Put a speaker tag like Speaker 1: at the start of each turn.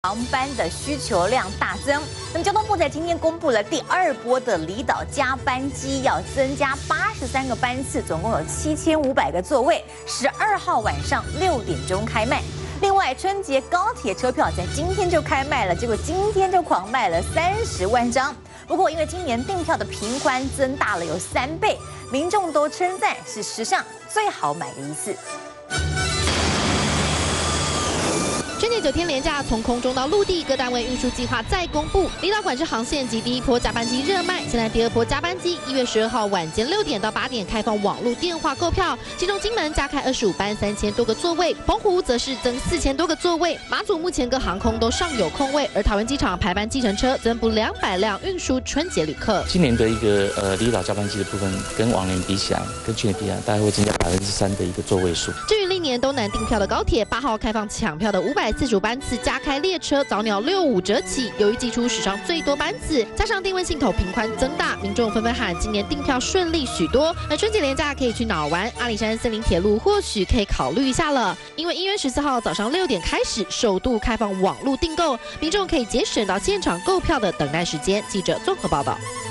Speaker 1: 航班的需求量大增，那么交通部在今天公布了第2波的离岛加班机要增加83个班次，总共有7500个座位，12号晚上6点钟开卖。另外，春节高铁车票在今天就开卖了，结果今天就狂卖了30万张。不过，因为今年订票的频宽增大了有3倍，民众都称赞是史上最好买的一次。
Speaker 2: 春节9天连假，从空中到陆地，各单位运输计划再公布。离岛管制航线及第1波加班机热卖，现在第2波加班机1月12号晚间6点到8点开放网络电话购票，其中金门加开25班3000多个座位，澎湖则是增4000多个座位。马祖目前各航空都尚有空位，而桃园机场排班计程车增补200辆运输春节旅客。
Speaker 3: 今年的一个离岛加班机的部分，跟往年比起来，跟去年比起来，大概会增加3%的一个座位数。
Speaker 2: 至于历年都难订票的高铁，8号开放抢票的545班次加开列车，早鸟65折起。由于寄出史上最多班次，加上定位系统频宽增大，民众纷纷喊今年订票顺利许多。而春节连假可以去哪玩？阿里山森林铁路或许可以考虑一下了，因为1月14号早上6点开始首度开放网络订购，民众可以节省到现场购票的等待时间。记者综合报道。